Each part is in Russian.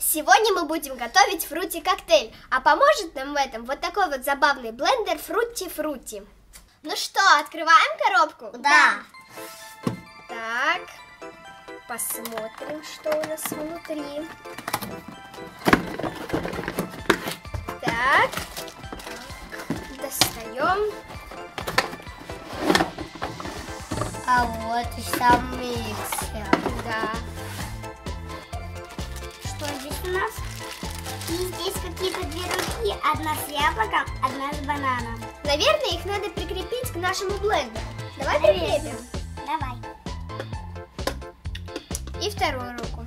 Сегодня мы будем готовить фрути-коктейль, а поможет нам в этом вот такой вот забавный блендер Фрути-Фрути. Ну что, открываем коробку? Да. Так, посмотрим, что у нас внутри. Так, достаем. А вот и сам миксер. Да. Что здесь у нас? И здесь какие-то две руки. Одна с яблоком, одна с бананом. Наверное, их надо прикрепить к нашему блендеру. Давай прикрепим. Давай. И вторую руку.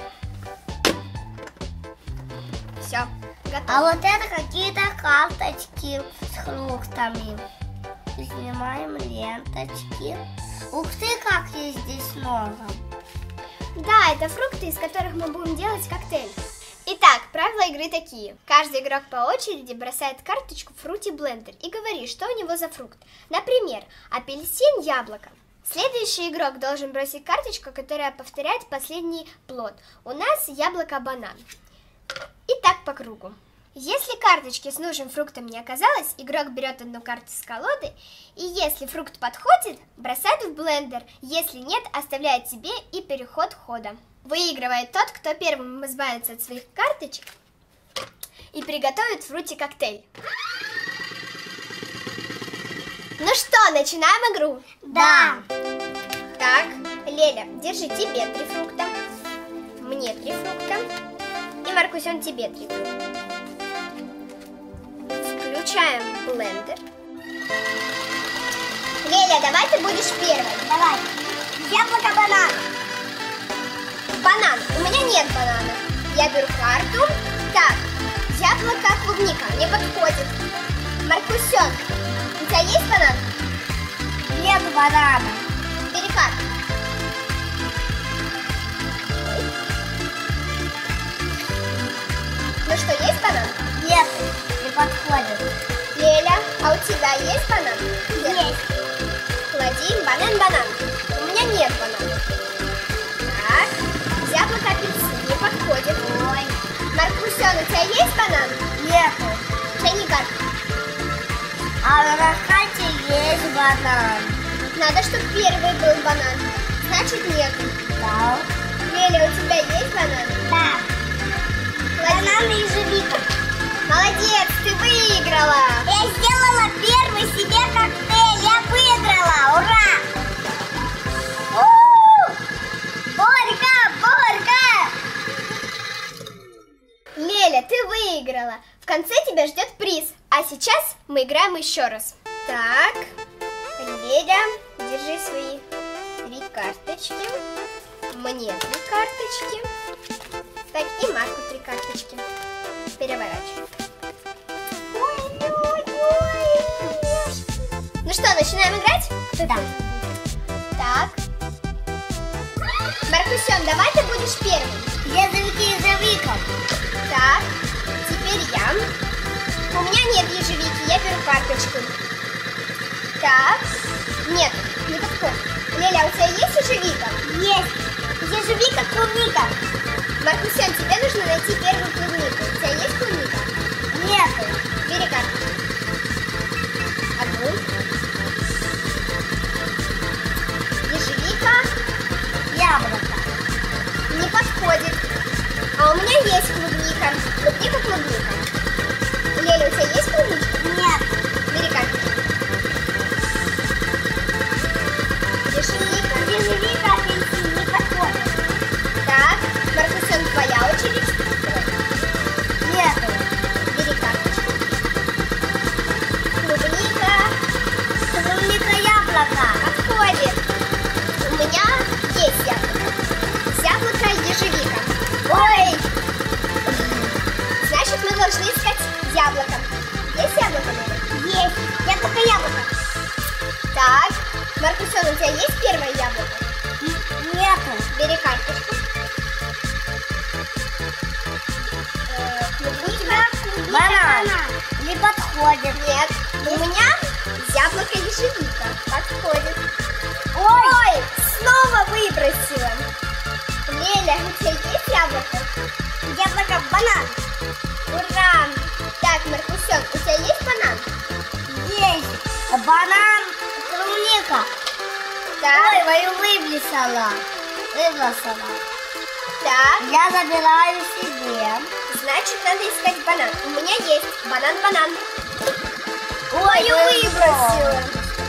Все, готово. А вот это какие-то карточки с фруктами. Снимаем ленточки. Ух ты, как их здесь много. Да, это фрукты, из которых мы будем делать коктейль. Итак, правила игры такие. Каждый игрок по очереди бросает карточку в фрути-блендер и говорит, что у него за фрукт. Например, апельсин, яблоко. Следующий игрок должен бросить карточку, которая повторяет последний плод. У нас яблоко-банан. И так по кругу. Если карточки с нужным фруктом не оказалось, игрок берет одну карту с колоды, и если фрукт подходит, бросает в блендер, если нет, оставляет себе и переход хода. Выигрывает тот, кто первым избавится от своих карточек и приготовит фрути-коктейль. Ну что, начинаем игру? Да. Так, Леля, держи, тебе 3 фрукта, мне 3 фрукта и, Маркусен, тебе 3 фрукта. Включаем блендер. Леля, давай ты будешь первой. Давай. Яблоко, банан. Банан. У меня нет банана. Я беру карту. Так, яблоко, клубника. Мне подходит. Маркусен, у тебя есть банан? Нет банана. Бери карту. Ну что, есть банан? Нет, не подходит. Леля, а у тебя есть банан? Есть. Клади банан. У меня нет банана. Так, яблоко, апельсин не подходит. Ой. Маркусен, у тебя есть банан? Нету. Тяни карту. А на карте есть банан. Надо, чтобы первый был банан. Значит, нету. Да. Леля, у тебя есть банан? Да. Клади. Банан и ежевика. Молодец, ты выиграла. Я сделала первый себе коктейль. Я выиграла. Ура! Горько! Леля, ты выиграла. В конце тебя ждет приз. А сейчас мы играем еще раз. Так, Леля, держи свои 3 карточки. Мне 3 карточки. Так, и Марку 3 карточки. Переворачивай. Ну что, начинаем играть? Да. Так. Маркусен, давай ты будешь первым. Ежевика. Так, теперь я. У меня нет ежевики, я беру карточку. Так, нет, не подходит. Леля, у тебя есть ежевика? Есть. Ежевика, клубника. Маркусен, тебе нужно найти первую клубнику. У тебя есть клубника? Нету. Бери карточку. Одну. Ежевика. Яблоко. Не подходит. А у меня есть клубника. Клубника. Леля, у тебя есть клубничка? Нет. Бери карточку. Ежевика. Ежевика, апельсин не подходит. Так, Маркусен, твоя очередь. Нету. Бери карточку. Клубника. Клубника, яблоко. Подходит. У меня есть яблоко. Яблоко, ежевика. Ой. Значит, мы должны искать яблоко. Есть яблоко, Леля? Есть. Яблоко. Так, Маркусен, у тебя есть первое яблоко? Нету. Бери карточку. Клубника. Банан. Не подходит. Нет. У меня яблоко, ежевика. Подходит. Ой. Снова выбросила. Леля, у тебя есть яблоко? Яблоко, банан. Так. Ой, мою выбросила. Так, Я забираю себе. значит, надо искать банан. У меня есть банан. Ой, Мою выбросила.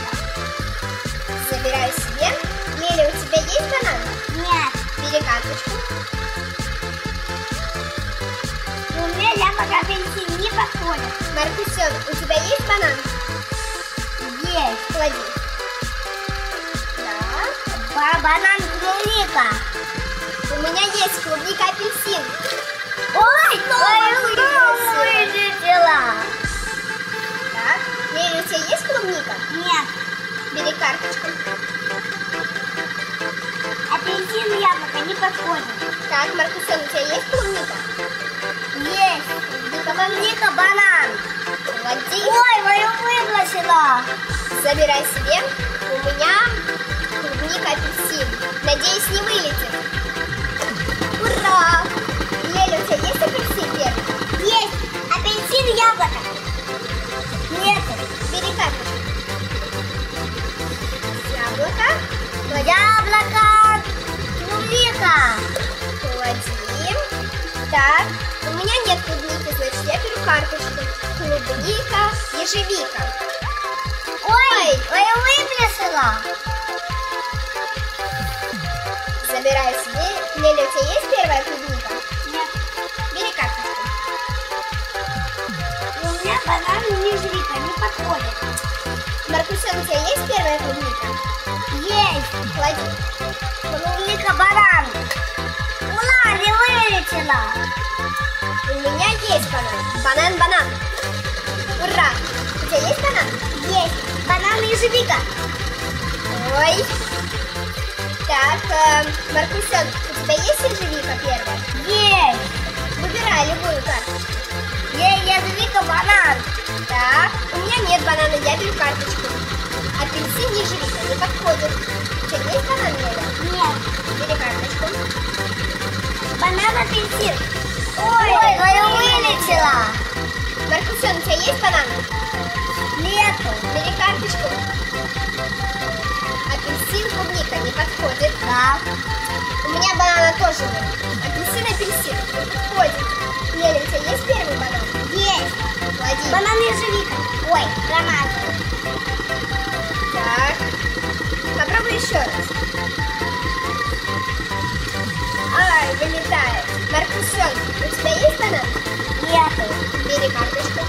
Забираю себе. Леля, у тебя есть банан? Нет. Бери карточку. У меня яблоко апельсин не подходит. Маркусен, у тебя есть банан? Есть. Клади. Так. Банан клубника. У меня есть клубника, апельсин. Ой, мою вылетела. Так. Леля, у тебя есть клубника? Нет. Бери карточку. Апельсин и яблоко не подходит. Так, Маркусен, у тебя есть клубника? Есть. Клубника, Банан. Клади. Ой, мою выбросила. Забирай себе. У меня клубника, апельсин. Надеюсь, не вылетит. Ура! Леля, у тебя есть апельсин первый? Есть. Апельсин и яблоко. Нет. Бери карточку. Яблоко. Яблоко. Клубника. Клади. Так, у меня нет клубники, значит, я беру карточку. Клубника, ежевика. Ой, мою выбросила. Забираю себе. Леля, у тебя есть первая клубника? Нет. Бери карточку. У меня банан и ежевика не подходит. Маркусен, у тебя есть первая клубника? Есть. Клади. Клубника, банан. Ура, не вылетела. У меня есть банан. Банан. Ура! У тебя есть банан? Есть. Банан и ежевика. Ой. Так, Маркусен, у тебя есть ежевика первая? Есть. Выбирай любую карточку. Ежевика, банан. Так, у меня нет банана, я беру карточку. Апельсин, ежевика, не подходит. У тебя есть банан, Леля? Нет. Бери карточку. Банан, апельсин. Ой, мою вылетела. Маркусен, у тебя есть банан? Нету. Бери карточку. Апельсин, клубника, не подходит. Да. У меня банана тоже нет. Апельсин, не подходит. Леля, у тебя есть первый банан? Есть. Клади. Банан и ежевика. Ой, гранат. Так. Попробуй еще раз. Ай, вылетает. Маркусен, у тебя есть банан? Нету. Бери карточку.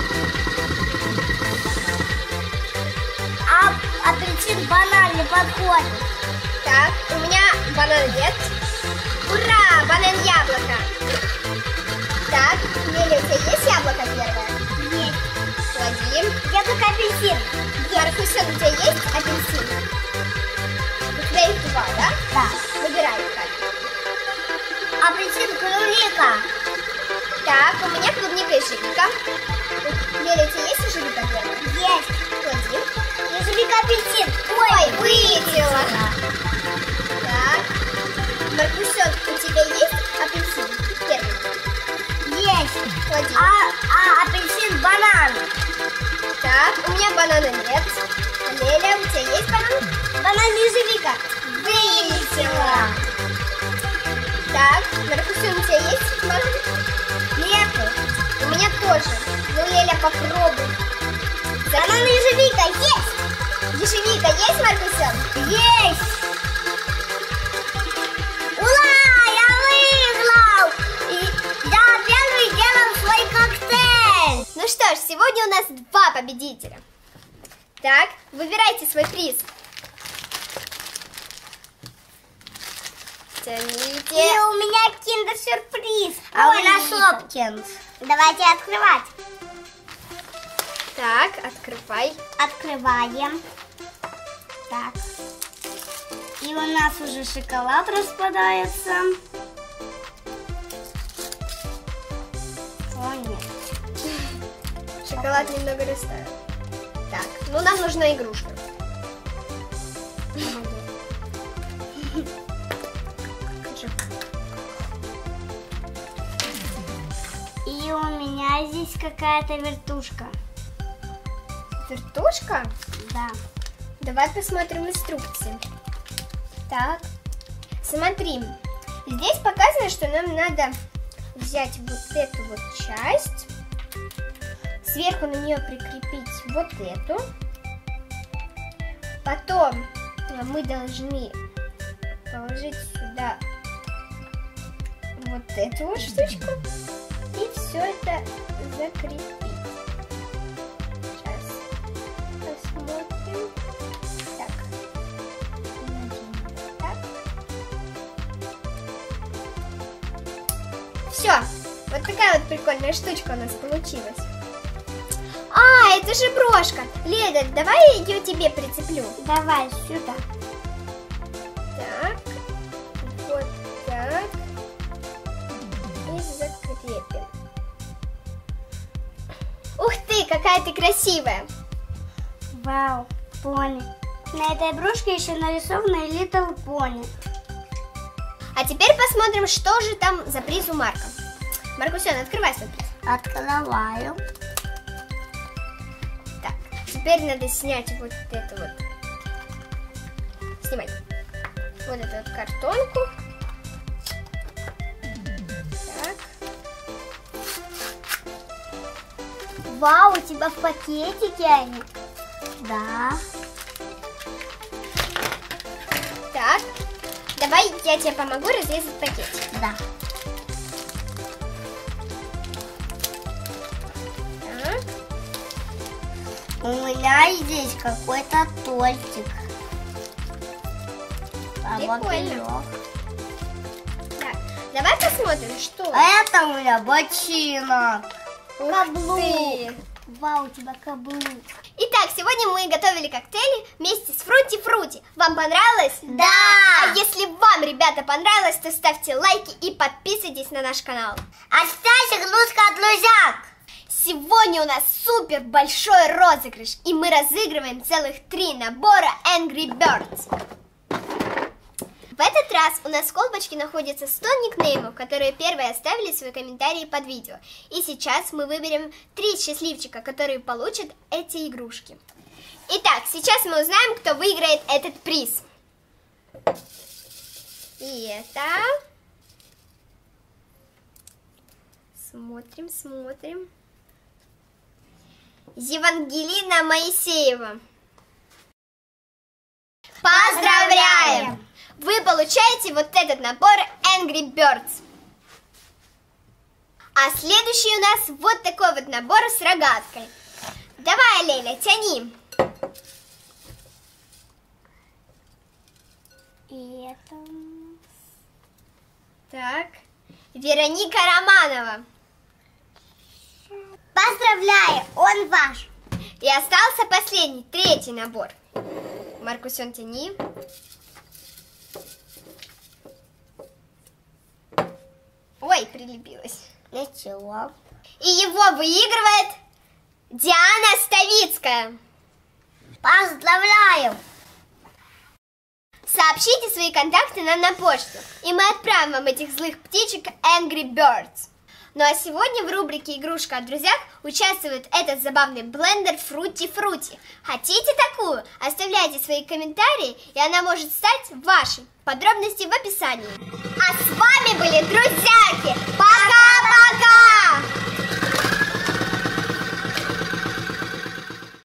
Апельсин, банан не подходит. Так, у меня банан нет. Ура, банан, яблоко. Так, Леля, у тебя есть яблоко первое? Есть. Клади. Яблоко, апельсин. Маркусен, у тебя есть апельсин? У тебя их два, да? Да. Выбирай как. Апельсин, клубника. Так, у меня клубника и ежевика. Леля, у тебя есть ежевика первая? Есть. Клади. Ежевика, апельсин. Ой, вылетела. Так. Маркусен, у тебя есть апельсин первый? Есть. Клади. Апельсин, банан. Так, у меня банана нет. Леля, у тебя есть банан? Банан, ежевика. Вылетела. Так, Маркусен, у тебя есть банан? Нету. У меня тоже. Ну, Леля, попробуй. Банан, ежевика. Есть. Ежевика есть, Маркусен? Есть. Ура, я выиграл. Я первый делал свой коктейль. Ну что ж, сегодня у нас 2 победителя. Так, выбирайте свой приз. И Тяните. у меня киндер-сюрприз. А у меня Шопкинс. Давайте открывать. Так, открывай. Открываем. Так. И у нас уже шоколад распадается. О, нет. Шоколад немного растаял. Так, ну нам нужна игрушка. И у меня здесь какая-то вертушка. Вертушка? Да. Давай посмотрим инструкции. Так, смотри, здесь показано, что нам надо взять вот эту вот часть, сверху на нее прикрепить вот эту, потом мы должны положить сюда вот эту вот штучку и все это закрепить. Сейчас посмотрим. Так. Все, вот такая вот прикольная штучка у нас получилась. А, это же брошка. Леда, давай я ее тебе прицеплю. Давай сюда. Так, вот так. И закрепим. Ух ты, какая ты красивая. Вау, пони. На этой брошке еще нарисована Little Pony. А теперь посмотрим, что же там за приз у Марка. Маркусен, открывай свой приз. Открываю. Так, теперь надо снять вот эту вот. Снимай. Вот эту вот картонку. Так. Вау, у тебя в пакетике они. Да. Так. Давай я тебе помогу разрезать пакетик. Да. Так. У меня здесь какой-то тортик. Прикольно. Так, давай посмотрим, что. Это у меня ботинок. Ух ты. Вау, у тебя каблук. Итак, сегодня мы готовили коктейли вместе с Фрути-Фрути. Вам понравилось? Да! А если вам, ребята, понравилось, то ставьте лайки и подписывайтесь на наш канал. Оставьте гнутка от друзьяк. Сегодня у нас супер большой розыгрыш, и мы разыгрываем целых 3 набора Angry Birds. В этот раз у нас в колбочке находится 100 никнеймов, которые первые оставили свои комментарии под видео. И сейчас мы выберем 3 счастливчика, которые получат эти игрушки. Итак, сейчас мы узнаем, кто выиграет этот приз. И это... Смотрим. Евангелина Моисеева. Поздравляем! Вы получаете вот этот набор Angry Birds. А следующий у нас вот такой вот набор с рогаткой. Давай, Лейля, тяни. И это... Так. Вероника Романова. Поздравляю, он ваш. И остался последний, 3-й набор. Маркусен, тяни. Ой, прилепилась. Ничего. И его выигрывает Диана Ставицкая. Поздравляю. Сообщите свои контакты нам на почту, и мы отправим вам этих злых птичек Angry Birds. Ну а сегодня в рубрике «Игрушка о друзьях» участвует этот забавный блендер Фрути-Фрути. Хотите такую? Оставляйте свои комментарии, и она может стать вашей. Подробности в описании. А с вами были друзьяки!